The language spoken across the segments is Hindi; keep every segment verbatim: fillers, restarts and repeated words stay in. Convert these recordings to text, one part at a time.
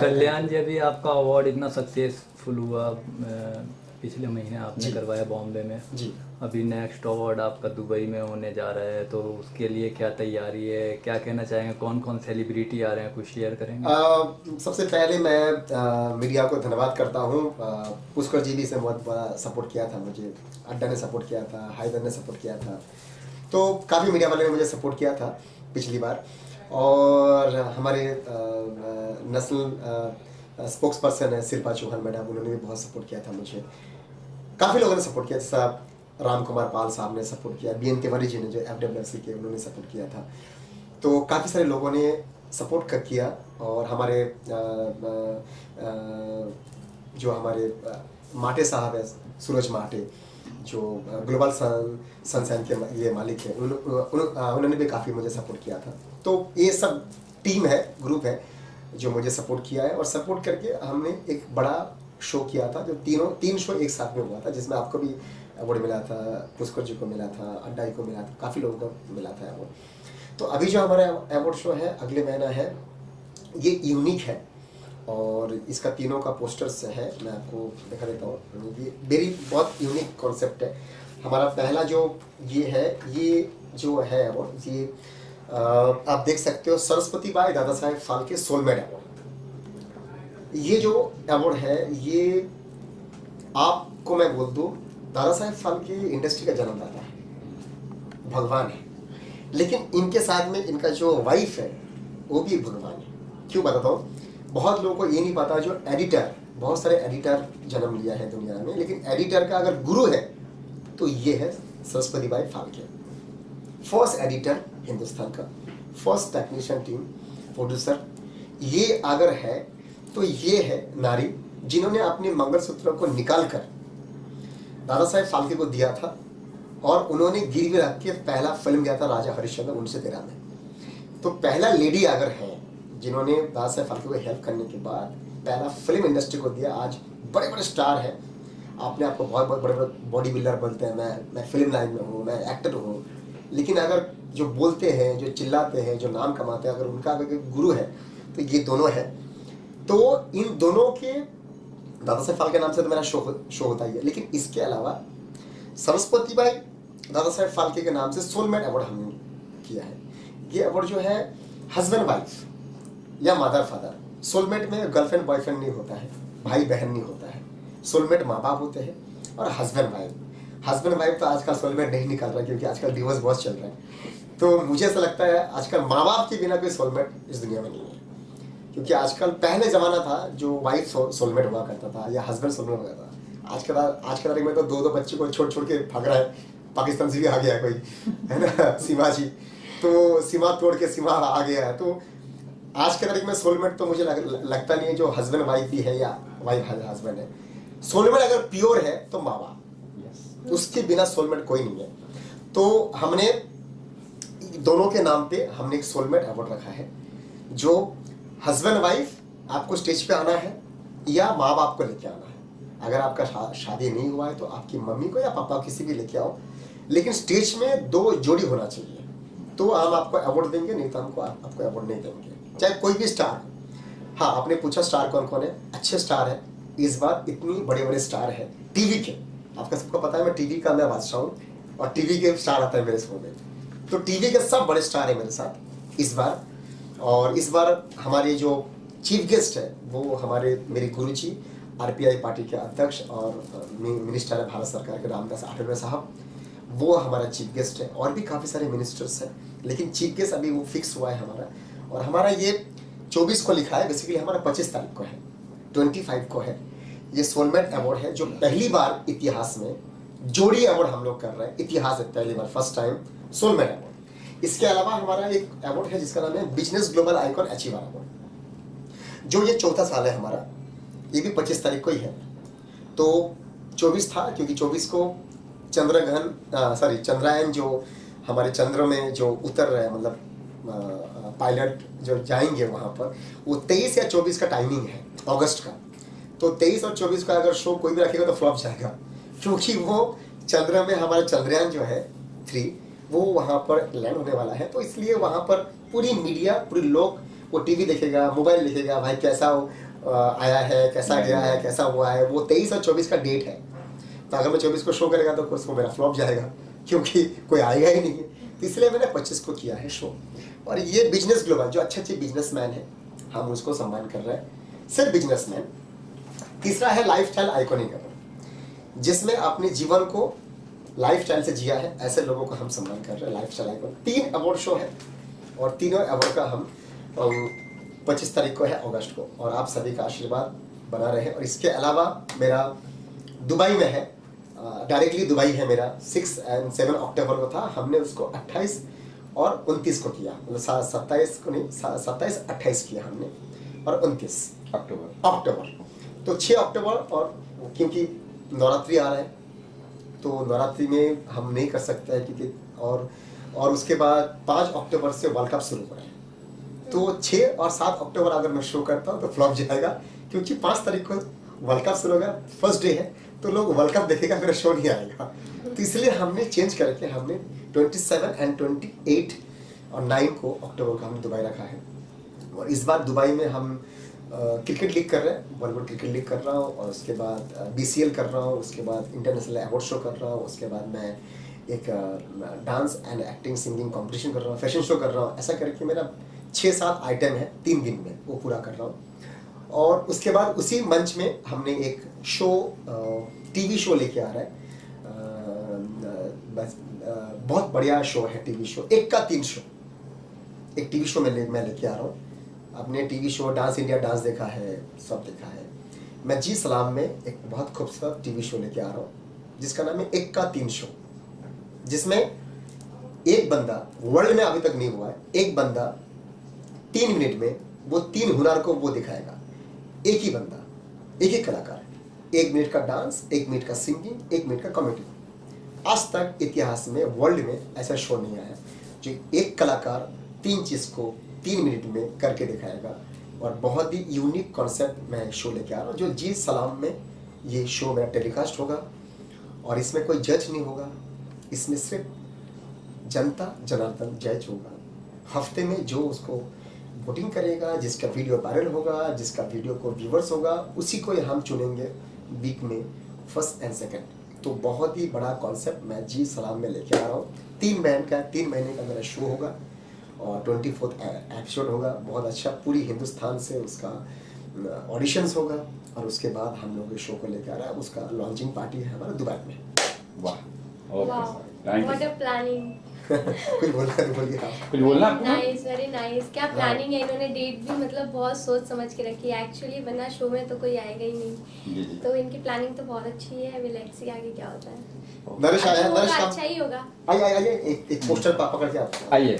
कल्याण जी, अभी आपका अवार्ड इतना सक्सेसफुल हुआ, अ, पिछले महीने आपने करवाया बॉम्बे में जी। अभी नेक्स्ट अवार्ड आपका दुबई में होने जा रहा है, तो उसके लिए क्या तैयारी है, क्या कहना चाहेंगे, कौन कौन सेलिब्रिटी आ रहे हैं, कुछ शेयर करेंगे? आ, सबसे पहले मैं आ, मीडिया को धन्यवाद करता हूँ। पुष्कर जी भी से बहुत बड़ा सपोर्ट किया था मुझे, अड्डा ने सपोर्ट किया था, हाइदर ने सपोर्ट किया था, तो काफ़ी मीडिया वाले ने मुझे सपोर्ट किया था पिछली बार। और हमारे नेशनल स्पोक्स पर्सन है शिल्पा चौहान मैडम, उन्होंने भी बहुत सपोर्ट किया था मुझे। काफ़ी लोगों ने सपोर्ट किया, जैसा राम कुमार पाल साहब ने सपोर्ट किया, बी एन तिवारी जी ने जो एफ डब्ल्यू एफ सी के उन्होंने सपोर्ट किया था। तो काफ़ी सारे लोगों ने सपोर्ट कर किया। और हमारे आ, आ, आ, जो हमारे माटे साहब है, सूरज माटे, जो ग्लोबल सन सनसाइन के ये मालिक है, उन, उन, उन्होंने भी काफ़ी मुझे सपोर्ट किया था। तो ये सब टीम है, ग्रुप है जो मुझे सपोर्ट किया है। और सपोर्ट करके हमने एक बड़ा शो किया था, जो तीनों तीन शो एक साथ में हुआ था, जिसमें आपको भी अवार्ड मिला था, पुष्कर जी को मिला था, अड्डाई को मिला था, काफ़ी लोगों को मिला था अवार्ड। तो अभी जो हमारा अवार्ड शो है अगले महीना है, ये यूनिक है और इसका तीनों का पोस्टर्स है, मैं आपको दिखा देता हूँ। ये वेरी बहुत यूनिक कॉन्सेप्ट है। हमारा पहला जो ये है, ये जो है अवार्ड, ये आ, आप देख सकते हो, Saraswati by Dada Saheb Phalke soulmate award. ये जो अवार्ड है, ये आपको मैं बोल दूँ, दादा साहेब फाल्के इंडस्ट्री का जन्मदाता है, भगवान है, लेकिन इनके साथ में इनका जो वाइफ है वो भी भगवान है। क्यों बताता हूँ, बहुत लोगों को ये नहीं पता, जो एडिटर, बहुत सारे एडिटर जन्म लिया है दुनिया में, लेकिन एडिटर का अगर गुरु है तो ये है सरस्वती बाई फाल्के, फर्स्ट एडिटर हिंदुस्तान का, फर्स्ट टेक्नीशियन टीम प्रोड्यूसर। ये अगर है तो ये है नारी जिन्होंने अपने मंगलसूत्र को निकाल कर दादा साहेब फाल्के को दिया था, और उन्होंने गिरवी रख के पहला फिल्म किया था राजा हरिश्चंद्र उन्नीस सौ तेरह में। तो पहला लेडी अगर है जिन्होंने दादा साहेब फाल्के को हेल्प करने के बाद पहला फिल्म इंडस्ट्री को दिया, आज बड़े बड़े स्टार हैं, आपने आपको बहुत बहुत बड़े बड़े बॉडी बिल्डर बोलते हैं, मैं मैं फिल्म लाइन में हूँ, मैं एक्टर हूँ, लेकिन अगर जो बोलते हैं, जो चिल्लाते हैं, जो नाम कमाते हैं, अगर उनका अगर गुरु है तो ये दोनों है। तो इन दोनों के दादा साहेब फाल्के नाम से तो मेरा शो शो होता ही है, लेकिन इसके अलावा सरस्वती बाई दादा साहेब फाल्के के नाम से सोलमेट अवार्ड हमने किया है। ये अवार्ड जो है हस्बैंड वाइफ या मदर फादर, सोलमेट में गर्लफ्रेंड बॉयफ्रेंड नहीं होता है, भाई बहन नहीं होता है, सोलमेट माँ बाप होते हैं, और हस्बैंड वाइफ। हस्बैंड वाइफ तो आजकल सोलमेट नहीं निकल रहा, क्योंकि आजकल डिवोर्स बहुत चल रहा है। तो मुझे ऐसा लगता है आजकल माँ बाप के बिना कोई सोलमेट इस दुनिया में नहीं है, क्योंकि आजकल पहले ज़माना था जो वाइफ सोलमेट हुआ करता था या हस्बैंड सोलमेट हुआ था। आज के आज के तारीख में तो दो दो बच्चे को छोड़ छोड़ के भाग रहा है, पाकिस्तान से भी आ गया है कोई, है ना, सीमा जी, तो सीमा तोड़ के सीमा आ गया है। तो आज के तारीख में सोलमेट तो मुझे लग, लगता नहीं है जो हस्बैंड वाइफ भी है या वाइफ हस्बैंड है। सोलमेट अगर प्योर है तो माँ बाप, उसके बिना सोलमेट कोई नहीं है। तो हमने दोनों के नाम पे हमने एक सोलमेट अवार्ड रखा है, जो हस्बैंड वाइफ आपको स्टेज पे आना है या माँ बाप को लेके आना है। अगर आपका शा, शादी नहीं हुआ है तो आपकी मम्मी को या पापा किसी भी लेके आओ, लेकिन स्टेज में दो जोड़ी होना चाहिए, तो हम आपको अवार्ड देंगे, नहीं तो हमको आप, आपको अवार्ड नहीं देंगे, चाहे कोई भी स्टार। हाँ, आपने पूछा स्टार कौन कौन है, अच्छे स्टार है इस बार, इतनी बड़े बड़े स्टार है टीवी के, आपका सबको पता है मैं टीवी का मैं बादशाह हूँ, और टीवी के स्टार आता है मेरे शो में, तो टीवी के सब बड़े स्टार है मेरे साथ इस बार। और इस बार हमारे जो चीफ गेस्ट है वो हमारे मेरे गुरुजी, आरपीआई पार्टी के अध्यक्ष और मिनिस्टर है भारत सरकार के रामदास आठवले साहब, वो हमारा चीफ गेस्ट है। और भी काफ़ी सारे मिनिस्टर्स हैं, लेकिन चीफ गेस्ट अभी वो फिक्स हुआ है हमारा। और हमारा ये चौबीस को लिखा है, बेसिकली हमारा पच्चीस तारीख को है, पच्चीस को है। ये सोलमेट अवार्ड है, जो पहली बार इतिहास में जोड़ी अवार्ड हम लोग कर रहे हैं, इतिहास है, पहली बार, फर्स्ट टाइम सोलमेट अवार्ड। इसके अलावा हमारा एक अवार्ड है जिसका नाम है business global icon achiever award, जो ये चौथा साल है हमारा, ये भी पच्चीस तारीख को ही है। तो चौबीस था क्योंकि चौबीस को चंद्रग्रहण, सॉरी चंद्रायन जो हमारे चंद्र में जो उतर रहे हैं, मतलब पायलट जो जाएंगे वहाँ पर, वो तेईस या चौबीस का टाइमिंग है अगस्त का। तो तेईस और चौबीस का अगर शो कोई भी रखेगा तो फ्लॉप जाएगा, क्योंकि वो चंद्र में हमारा चंद्रयान जो है थ्री वो वहाँ पर लैंड होने वाला है। तो इसलिए वहाँ पर पूरी मीडिया, पूरी लोग वो टीवी देखेगा, मोबाइल देखेगा, भाई कैसा हो आया है, कैसा गया है, कैसा हुआ है। वो तेईस और चौबीस का डेट है, तो अगर मैं चौबीस को शो करेगा तो उसको मेरा फ्लॉप जाएगा, क्योंकि कोई आएगा ही नहीं है। तो इसलिए मैंने पच्चीस को किया है शो। और ये बिजनेस ग्लोबल जो अच्छे अच्छे बिजनेसमैन हैं, हम उसको सम्मान कर रहे हैं, सिर्फ बिजनेसमैन। तीसरा है लाइफस्टाइल आइकॉनिक अवार्ड, जिसमें अपने जीवन को लाइफस्टाइल से जिया है ऐसे लोगों को हम सम्मान कर रहे हैं, लाइफस्टाइल आइकॉन। तीन अवार्ड शो है और तीनों अवार्ड का हम पच्चीस तारीख को है अगस्त को, और आप सभी का आशीर्वाद बना रहे। और इसके अलावा मेरा दुबई में है, डायरेक्टली दुबई है मेरा, सिक्स एंड सेवन अक्टूबर को था, हमने उसको अट्ठाईस और उनतीस को किया, मतलब सत्ताईस को नहीं, सत्ताईस अट्ठाईस किया हमने, और उनतीस अक्टूबर अक्टूबर तो छः अक्टूबर। और क्योंकि नवरात्रि आ रहा है तो नवरात्रि में हम नहीं कर सकते हैं, क्योंकि और और उसके बाद पाँच अक्टूबर से वर्ल्ड कप शुरू हो रहा है, तो छः और सात अक्टूबर अगर मैं शो करता हूँ तो फ्लॉप जाएगा, क्योंकि पाँच तारीख को वर्ल्ड कप शुरू होगा, फर्स्ट डे है, तो लोग वर्ल्ड कप देखेगा, मेरा शो नहीं आएगा। तो इसलिए हमने चेंज करके हमने सत्ताईस एंड अट्ठाईस और नौ को अक्टूबर को हमने दुबई रखा है। और इस बार दुबई में हम क्रिकेट लीग कर रहे हैं, बॉलीवुड क्रिकेट लीग कर रहा हूँ, और उसके बाद बी सी एल कर रहा हूँ, उसके बाद इंटरनेशनल अवार्ड शो कर रहा हूँ, उसके बाद मैं एक dance and acting singing competition कर रहा हूँ, फैशन शो कर रहा हूँ। ऐसा करके मेरा छः सात आइटम है तीन दिन में, वो पूरा कर रहा हूँ। और उसके बाद उसी मंच में हमने एक शो, टीवी शो लेके आ रहा है, बस बहुत बढ़िया शो है टीवी शो, एक का तीन शो, एक टीवी शो में ले मैं लेके आ रहा हूँ। आपने TV show dance India dance देखा है, सब देखा है। मैं जी सलाम में एक बहुत खूबसूरत टीवी शो लेके आ रहा हूँ, जिसका नाम है एक का तीन शो, जिसमें एक बंदा, वर्ल्ड में अभी तक नहीं हुआ है, एक बंदा तीन मिनट में वो तीन हुनर को वो दिखाएगा। एक ही बंदा, एक ही कलाकार, एक मिनट का डांस, एक मिनट का सिंगिंग, एक मिनट का कॉमेडी। आज तक इतिहास में वर्ल्ड में ऐसा शो नहीं आया जो एक कलाकार तीन चीज को तीन मिनट में करके दिखाएगा। और बहुत ही यूनिक कॉन्सेप्ट मैं शो लेके आ रहा हूँ, जो जी सलाम में ये शो मेरा टेलीकास्ट होगा। और इसमें कोई जज नहीं होगा, इसमें सिर्फ जनता जनार्दन जज होगा। हफ्ते में जो उसको वोटिंग करेगा, जिसका वीडियो वायरल होगा, जिसका वीडियो को व्यूवर्स होगा, उसी को हम चुनेंगे वीक में फर्स्ट एंड सेकंड। तो बहुत ही बड़ा कॉन्सेप्ट मैं जी सलाम में लेके आ रहा हूँ। तीन महीने का तीन महीने का मेरा शो होगा और ट्वेंटी फोर्थ एपिसोड होगा, बहुत अच्छा, पूरी हिंदुस्तान से उसका ऑडिशंस होगा। और उसके बाद हम लोग इस शो को लेके आ रहा है, उसका लॉन्चिंग पार्टी है हमारा दुबई में। वाह, okay, thank what you. Uh planning. कुछ बोलना तो बोलिए आप। कुछ बोलना आपको? Nice, very nice. क्या प्लानिंग है, इन्होंने डेट भी मतलब बहुत सोच समझ के रखी है एक्चुअली, वरना शो में तो कोई आएगा ही नहीं। जी जी। तो इनकी प्लानिंग तो बहुत अच्छी है। अभी लेट्स सी आगे क्या होता है। नरेश आया है, अच्छा नरेश होगा, का अच्छा ही होगा। आइए आइए आइए, एक एक पोस्टर पा पकड़ के आप। आइए।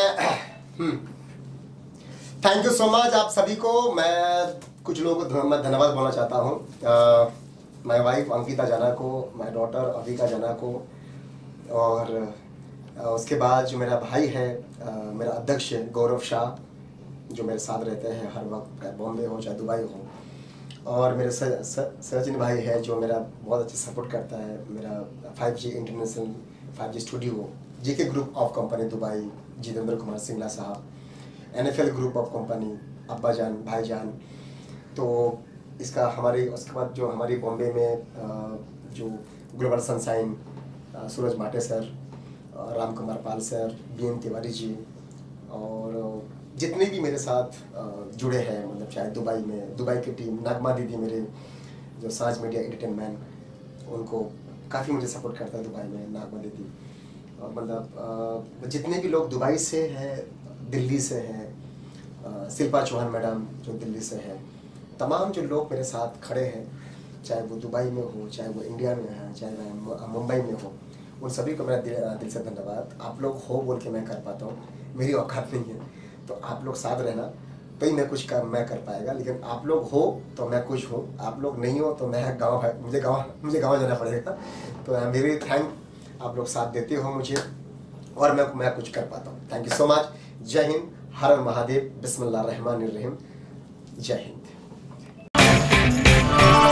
थैंक यू सो मच आप सभी को। मैं कुछ लोगों को मैं धन्यवाद बोलना चाहता हूँ। माय वाइफ अंकिता जाना को, माय डॉटर अविका जाना को, और uh, उसके बाद जो मेरा भाई है, uh, मेरा अध्यक्ष गौरव शाह, जो मेरे साथ रहते हैं हर वक्त, बॉम्बे हो चाहे दुबई हो। और मेरे स, स, सचिन भाई है जो मेरा बहुत अच्छे सपोर्ट करता है, मेरा five G international five G studio, GK group of company Dubai, Jitendra Kumar Singla साहब, N F L group of company, अब्बा जान, भाई जान। तो इसका हमारे उसके बाद जो हमारी बॉम्बे में जो global sunshine, Suraj Mate sir, Ram Kumar Pal sir, B N Tiwari ji, और जितने भी मेरे साथ जुड़े हैं, मतलब चाहे दुबई में, दुबई की टीम, नागमा दीदी मेरे जो साज मीडिया एंटरटेनमेंट, उनको काफ़ी मुझे सपोर्ट करता है दुबई में, नागमा दीदी। और मतलब जितने भी लोग दुबई से हैं, दिल्ली से हैं, शिल्पा चौहान मैडम जो दिल्ली से है, तमाम जो लोग मेरे साथ खड़े हैं, चाहे वो दुबई में हो, चाहे वो इंडिया में है, चाहे मैं मुंबई में हो, उन सभी को मेरा दिल, दिल से धन्यवाद। आप लोग हो बोल के मैं कर पाता हूँ, मेरी औकात नहीं है, तो आप लोग साथ रहना तो ही मैं कुछ कर मैं कर पाएगा। लेकिन आप लोग हो तो मैं कुछ हूँ, आप लोग नहीं हो तो मैं गाँव है, मुझे गाँव मुझे गाँव जाना पड़ेगा। तो आई एम वेरी थैंक, आप लोग साथ देते हो मुझे, और मैं मैं कुछ कर पाता हूँ। Thank you so much. जय हिंद, हर हर महादेव, बिस्मिल्लाह रहमान रहीम। जय हिंद।